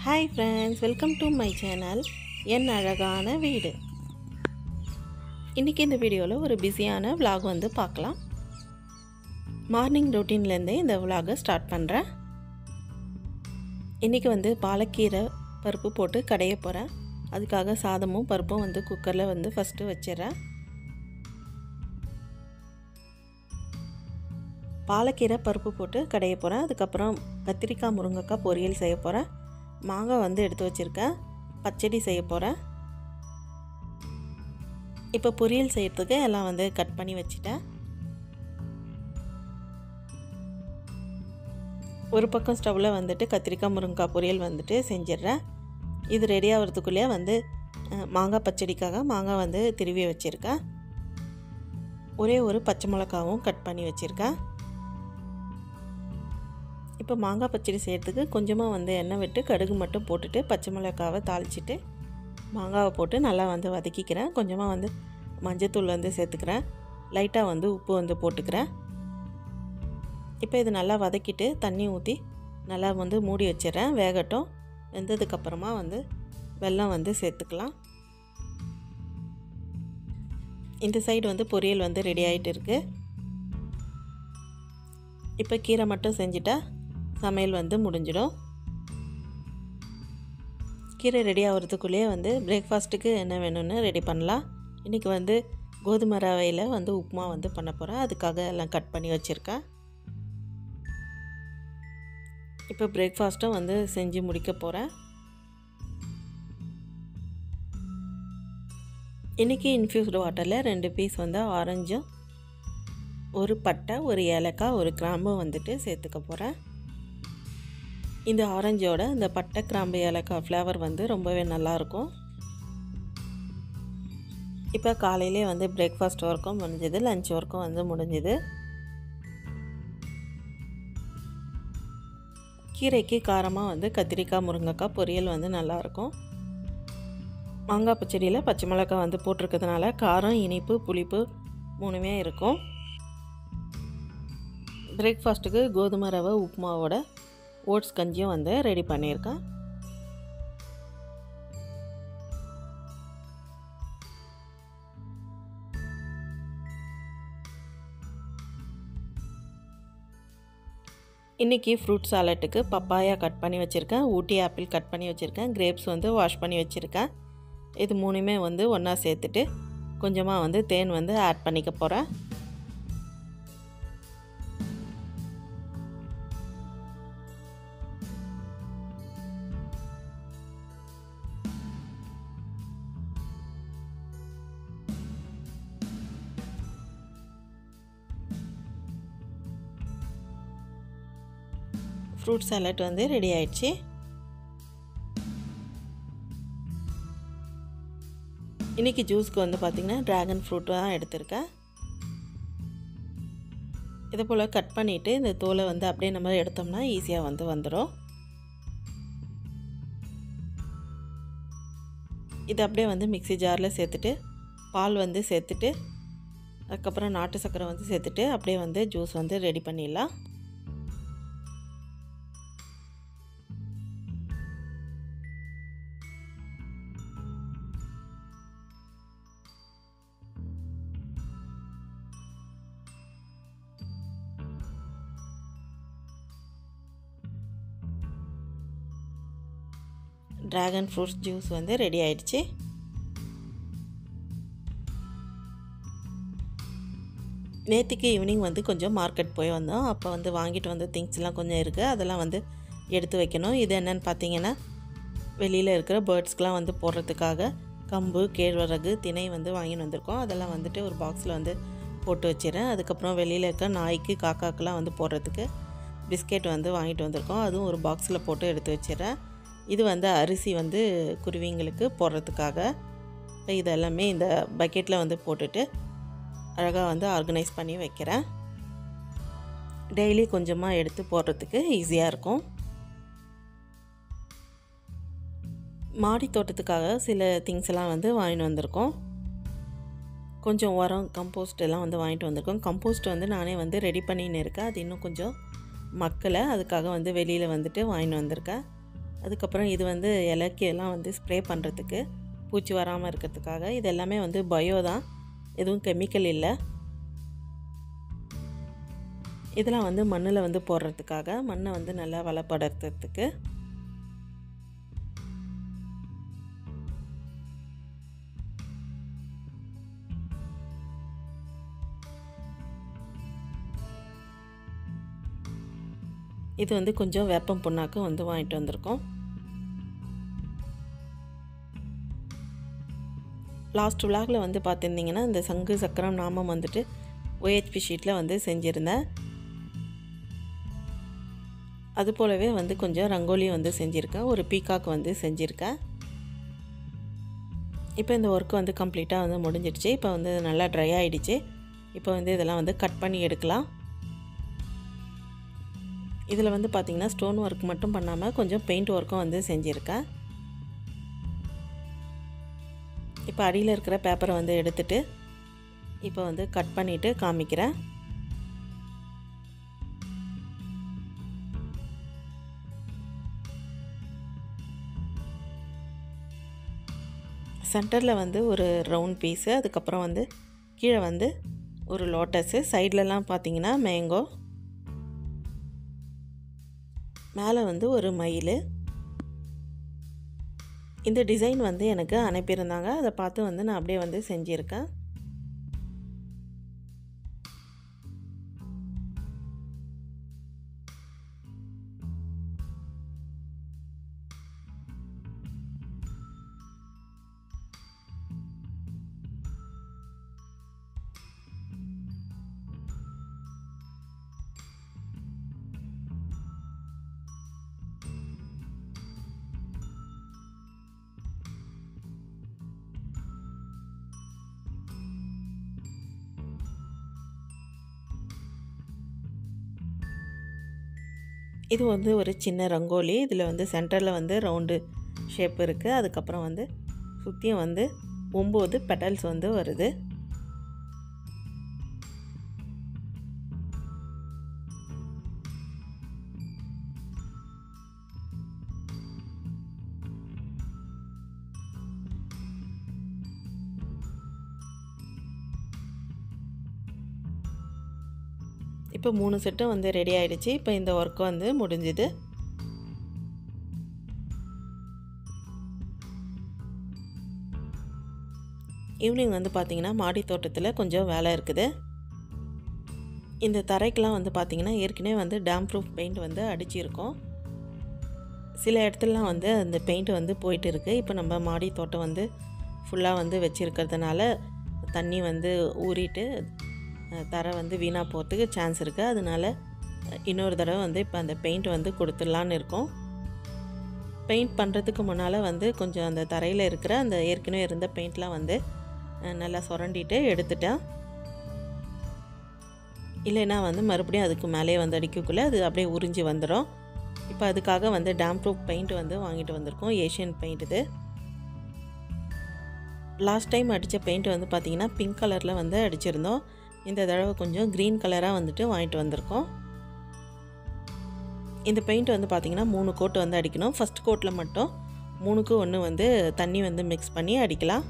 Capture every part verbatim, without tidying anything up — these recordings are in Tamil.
Hi friends, welcome to my channel என் அழகான வீடு. இன்றைக்கி இந்த வீடியோவில் ஒரு பிஸியான விலாக் வந்து பார்க்கலாம். மார்னிங் ரொட்டீன்லேருந்தே இந்த விலாகை ஸ்டார்ட் பண்ணுறேன். இன்றைக்கி வந்து பாலக்கீரை பருப்பு போட்டு கடைய போகிறேன். அதுக்காக சாதமும் பருப்பும் வந்து குக்கரில் வந்து ஃபஸ்ட்டு வச்சிடறேன். பாலக்கீரை பருப்பு போட்டு கடைய போகிறேன். அதுக்கப்புறம் கத்திரிக்காய் முருங்கைக்காய் பொரியல் செய்ய போகிறேன். மாங்காய் வந்து எடுத்து வச்சுருக்கேன். பச்சடி செய்ய போகிறேன். இப்போ பொரியல் செய்கிறதுக்கு எல்லாம் வந்து கட் பண்ணி வச்சுட்டேன். ஒரு பக்கம் ஸ்டவ்வில் வந்துட்டு கத்திரிக்காய் முருங்கைக்காய் பொரியல் வந்துட்டு செஞ்சிடுறேன். இது ரெடி ஆகிறதுக்குள்ளேயே வந்து மாங்காய் பச்சடிக்காக மாங்காய் வந்து திருவி வச்சுருக்கேன். ஒரே ஒரு பச்சை மிளகாவும் கட் பண்ணி வச்சுருக்கேன். இப்போ மாங்காய் பச்சடி செய்கிறதுக்கு கொஞ்சமாக வந்து எண்ணெய் விட்டு கடுகு மட்டும் போட்டுட்டு பச்சை மிளகாவை தாளிச்சிட்டு மாங்காவை போட்டு நல்லா வந்து வதக்கிக்கிறேன். கொஞ்சமாக வந்து மஞ்சத்தூள் வந்து சேர்த்துக்கிறேன். லைட்டாக வந்து உப்பு வந்து போட்டுக்கிறேன். இப்போ இது நல்லா வதக்கிட்டு தண்ணி ஊற்றி நல்லா வந்து மூடி வச்சிடறேன். வேகட்டும். வெந்ததுக்கப்புறமா வந்து வெல்லம் வந்து சேர்த்துக்கலாம். இந்த சைடு வந்து பொரியல் வந்து ரெடி ஆகிட்டு இருக்குது. இப்போ கீரை மட்டும் செஞ்சுட்டா சமையல் வந்து முடிஞ்சிடும். கீரை ரெடி ஆகிறதுக்குள்ளேயே வந்து பிரேக்ஃபாஸ்ட்டுக்கு என்ன வேணும்னு ரெடி பண்ணலாம். இன்றைக்கி வந்து கோதுமை ரவையில் வந்து உப்புமா வந்து பண்ண போகிறேன். அதுக்காக எல்லாம் கட் பண்ணி வச்சுருக்கேன். இப்போ பிரேக்ஃபாஸ்ட்டும் வந்து செஞ்சு முடிக்க போகிறேன். இன்றைக்கி இன்ஃப்யூஸ்டு வாட்டரில் ரெண்டு பீஸ் வந்து ஆரஞ்சும் ஒரு பட்டை ஒரு ஏலக்காய் ஒரு கிராம்பு வந்துட்டு சேர்த்துக்க போகிறேன். இந்த ஆரஞ்சோட இந்த பட்டை கிராம்பு ஏலக்காய் ஃப்ளேவர் வந்து ரொம்பவே நல்லாயிருக்கும். இப்போ காலையிலே வந்து பிரேக்ஃபாஸ்ட் ஒர்க்கும் முடிஞ்சுது, லஞ்ச் ஒர்க்கும் வந்து முடிஞ்சுது. கீரைக்கு காரமாக வந்து கத்திரிக்காய் முருங்கைக்காய் பொரியல் வந்து நல்லாயிருக்கும். மாங்காய் பச்சடியில் பச்சை மிளகாய் வந்து போட்டிருக்கிறதுனால காரம் இனிப்பு புளிப்பு மூணுமே இருக்கும். பிரேக்ஃபாஸ்ட்டுக்கு கோதுமை ரவை உப்புமாவோட ஓட்ஸ் கஞ்சியும் வந்து ரெடி பண்ணியிருக்கேன். இன்றைக்கி ஃப்ரூட் சாலட்டுக்கு பப்பாயா கட் பண்ணி வச்சுருக்கேன். ஊட்டி ஆப்பிள் கட் பண்ணி வச்சுருக்கேன். கிரேப்ஸ் வந்து வாஷ் பண்ணி வச்சுருக்கேன். இது மூணுமே வந்து ஒன்றா சேர்த்துட்டு கொஞ்சமாக வந்து தேன் வந்து ஆட் பண்ணிக்க போகிறேன். ஃப்ரூட் சாலட் வந்து ரெடி ஆயிடுச்சு. இன்றைக்கி ஜூஸ்க்கு வந்து பார்த்திங்கன்னா ட்ராகன் ஃப்ரூட் தான் எடுத்திருக்கேன். இதை போல் கட் பண்ணிவிட்டு இந்த தோலை வந்து அப்படியே நம்ம எடுத்தோம்னா ஈஸியாக வந்து வந்துடும். இது அப்படியே வந்து மிக்ஸி ஜாரில் சேர்த்துட்டு பால் வந்து சேர்த்துட்டு அதுக்கப்புறம் நாட்டு சர்க்கரை வந்து சேர்த்துட்டு அப்படியே வந்து ஜூஸ் வந்து ரெடி பண்ணிடலாம். ட்ராகன் ஃப்ரூட்ஸ் ஜூஸ் வந்து ரெடி ஆயிடுச்சு. நேற்றுக்கு ஈவினிங் வந்து கொஞ்சம் மார்க்கெட் போய் வந்தோம். அப்போ வந்து வாங்கிட்டு வந்த திங்ஸ்லாம் கொஞ்சம் இருக்குது. அதெல்லாம் வந்து எடுத்து வைக்கணும். இது என்னென்னு பார்த்தீங்கன்னா வெளியில் இருக்கிற பேர்ட்ஸ்க்கெலாம் வந்து போடுறதுக்காக கம்பு கேழ்வரகு திணை வந்து வாங்கிட்டு வந்திருக்கோம். அதெல்லாம் வந்துட்டு ஒரு பாக்ஸில் வந்து போட்டு வச்சிடறேன். அதுக்கப்புறம் வெளியில் இருக்கிற நாய்க்கு காக்காக்கெலாம் வந்து போடுறதுக்கு பிஸ்கெட் வந்து வாங்கிட்டு வந்திருக்கோம். அதுவும் ஒரு பாக்ஸில் போட்டு எடுத்து வச்சிடறேன். இது வந்து அரிசி வந்து குருவிங்களுக்கு போடுறதுக்காக. இப்போ இதெல்லாமே இந்த பக்கெட்டில் வந்து போட்டுட்டு அழகாக வந்து ஆர்கனைஸ் பண்ணி வைக்கிறேன். டெய்லி கொஞ்சமாக எடுத்து போடுறதுக்கு ஈஸியாக இருக்கும். மாடி தோட்டத்துக்காக சில திங்ஸ் எல்லாம் வந்து வாங்கிட்டு வந்திருக்கோம். கொஞ்சம் உரம் கம்போஸ்ட் எல்லாம் வந்து வாங்கிட்டு வந்திருக்கோம். கம்போஸ்ட் வந்து நானே வந்து ரெடி பண்ணின்னு இருக்கேன். அது இன்னும் கொஞ்சம் மக்களை அதுக்காக வந்து வெளியில் வந்துட்டு வாங்கிட்டு வந்திருக்கேன். அதுக்கப்புறம் இது வந்து இலைக்கு எல்லாம் வந்து ஸ்ப்ரே பண்ணுறதுக்கு, பூச்சி வராமல் இருக்கிறதுக்காக. இது எல்லாமே வந்து பயோ தான், எதுவும் கெமிக்கல் இல்லை. இதெல்லாம் வந்து மண்ணில் வந்து போடுறதுக்காக, மண்ணை வந்து நல்லா வளப்படுத்துறதுக்கு. இது வந்து கொஞ்சம் வேப்பம் புண்ணாக்கு வந்து வாங்கிட்டு வந்திருக்கோம். லாஸ்ட் விலாகில் வந்து பார்த்துருந்தீங்கன்னா இந்த சங்கு சக்கரம் நாமம் வந்துட்டு ஓஹெச்பி ஷீட்டில் வந்து செஞ்சுருந்தேன். அது போலவே வந்து கொஞ்சம் ரங்கோலி வந்து செஞ்சுருக்கேன், ஒரு பீகாக் வந்து செஞ்சுருக்கேன். இப்போ இந்த ஒர்க்கு வந்து கம்ப்ளீட்டாக வந்து முடிஞ்சிடுச்சு. இப்போ வந்து நல்லா ட்ரை ஆகிடுச்சு. இப்போ வந்து இதெல்லாம் வந்து கட் பண்ணி எடுக்கலாம். இதில் வந்து பார்த்திங்கன்னா ஸ்டோன் ஒர்க் மட்டும் பண்ணாமல் கொஞ்சம் பெயிண்ட் ஒர்க்கும் வந்து செஞ்சுருக்கேன். இப்போ அடியில் இருக்கிற பேப்பரை வந்து எடுத்துகிட்டு இப்போ வந்து கட் பண்ணிவிட்டு காமிக்கிறேன். சென்டரில் வந்து ஒரு ரவுண்ட் பீஸு, அதுக்கப்புறம் வந்து கீழே வந்து ஒரு லோட்டஸு, சைட்லலாம் பார்த்திங்கன்னா மேங்கோ, மேலே வந்து ஒரு மயில். இந்த டிசைன் வந்து எனக்கு அனுப்பியிருந்தாங்க, அதை பார்த்து வந்து நான் அப்படியே வந்து செஞ்சுருக்கேன். இது வந்து ஒரு சின்ன ரங்கோலி. இதில் வந்து சென்டரில் வந்து ரவுண்டு ஷேப் இருக்குது. அதுக்கப்புறம் வந்து சுற்றியும் வந்து ஒம்பது பெட்டல்ஸ் வந்து வருது. இப்போ மூணு செட்டும் வந்து ரெடி ஆகிடுச்சு. இப்போ இந்த ஒர்க்கு வந்து முடிஞ்சுது. ஈவினிங் வந்து பார்த்திங்கன்னா மாடி தோட்டத்தில் கொஞ்சம் வேலை இருக்குது. இந்த தரைக்கெலாம் வந்து பார்த்திங்கன்னா ஏற்கனவே வந்து டேம் ப்ரூஃப் பெயிண்ட் வந்து அடிச்சிருக்கோம். சில இடத்துலலாம் வந்து அந்த பெயிண்ட் வந்து போயிட்டு இருக்குது. இப்போ நம்ம மாடி தோட்டம் வந்து ஃபுல்லாக வந்து வச்சுருக்கிறதுனால தண்ணி வந்து ஊறிட்டு தரை வந்து வீணாக போகிறதுக்கு சான்ஸ் இருக்குது. அதனால இன்னொரு தடவை வந்து இப்போ அந்த பெயிண்ட் வந்து கொடுத்துடலான்னு இருக்கோம். பெயிண்ட் பண்ணுறதுக்கு முன்னால் வந்து கொஞ்சம் அந்த தரையில் இருக்கிற அந்த ஏற்கனவே இருந்த பெயிண்ட்லாம் வந்து நல்லா சுரண்டிட்டு எடுத்துட்டேன். இல்லைன்னா வந்து மறுபடியும் அதுக்கு மேலே வந்து அடிக்கக்குள்ளே அது அப்படியே உறிஞ்சி வந்துடும். இப்போ அதுக்காக வந்து டேம் ப்ரூஃப் பெயிண்ட் வந்து வாங்கிட்டு வந்திருக்கோம், ஏஷியன் பெயிண்ட். இது லாஸ்ட் டைம் அடித்த பெயிண்ட் வந்து பார்த்திங்கன்னா பிங்க் கலரில் வந்து அடிச்சிருந்தோம். இந்த தடவை கொஞ்சம் க்ரீன் கலராக வந்துட்டு வாங்கிட்டு வந்திருக்கோம். இந்த பெயிண்ட் வந்து பார்த்திங்கன்னா மூணு கோட் வந்து அடிக்கணும். ஃபஸ்ட் கோட்டில் மட்டும் மூணுக்கு ஒன்று வந்து தண்ணி வந்து மிக்ஸ் பண்ணி அடிக்கலாம்.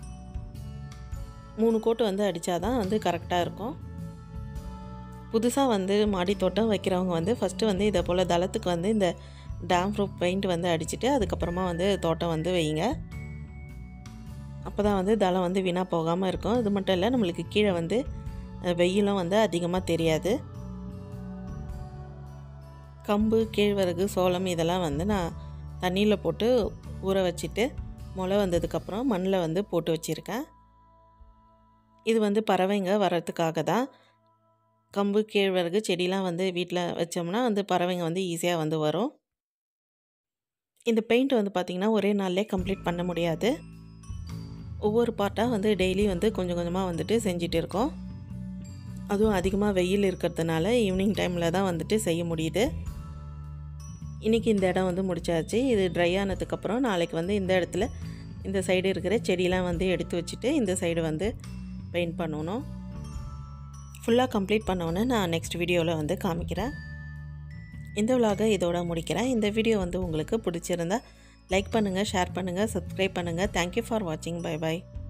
மூணு கோட்டு வந்து அடித்தா தான் வந்து கரெக்டாக இருக்கும். புதுசாக வந்து மாடி தோட்டம் வைக்கிறவங்க வந்து ஃபஸ்ட்டு வந்து இதை போல் தளத்துக்கு வந்து இந்த டேம் ப்ரூஃப் பெயிண்ட் வந்து அடிச்சுட்டு அதுக்கப்புறமா வந்து தோட்டம் வந்து வைங்க. அப்போ தான் வந்து தளம் வந்து வீணாக போகாமல் இருக்கும். இது மட்டும் இல்லை, நம்மளுக்கு கீழே வந்து வெயிலும் வந்து அதிகமாக தெரியாது. கம்பு, கேழ்வரகு, சோளம் இதெல்லாம் வந்து நான் தண்ணியில் போட்டு ஊற வச்சுட்டு முளை வந்ததுக்கப்புறம் மண்ணில் வந்து போட்டு வச்சுருக்கேன். இது வந்து பறவைங்க வர்றதுக்காக தான். கம்பு, கேழ்வரகு செடிலாம் வந்து வீட்டில் வச்சோம்னா வந்து பறவைங்க வந்து ஈஸியாக வந்து வரும். இந்த பெயிண்ட் வந்து பார்த்திங்கன்னா ஒரே நாள்லேயே கம்ப்ளீட் பண்ண முடியாது. ஒவ்வொரு பார்ட்டாக வந்து டெய்லி வந்து கொஞ்சம் கொஞ்சமாக வந்துட்டு செஞ்சுட்டு இருக்கோம். அதுவும் அதிகமாக வெயில் இருக்கிறதுனால ஈவினிங் டைமில் தான் வந்துட்டு செய்ய முடியுது. இன்றைக்கி இந்த இடம் வந்து முடிச்சாச்சு. இது ட்ரை ஆனதுக்கப்புறம் நாளைக்கு வந்து இந்த இடத்துல இந்த சைடு இருக்கிற செடியெலாம் வந்து எடுத்து வச்சுட்டு இந்த சைடு வந்து பெயிண்ட் பண்ணணும். ஃபுல்லாக கம்ப்ளீட் பண்ணோன்னே நான் நெக்ஸ்ட் வீடியோவில் வந்து காமிக்கிறேன். இந்த vlog இதோட முடிக்கிறேன். இந்த வீடியோ வந்து உங்களுக்கு பிடிச்சிருந்தா லைக் பண்ணுங்கள், ஷேர் பண்ணுங்கள், சப்ஸ்கிரைப் பண்ணுங்கள். தேங்க்யூ ஃபார் வாட்சிங். Bye by.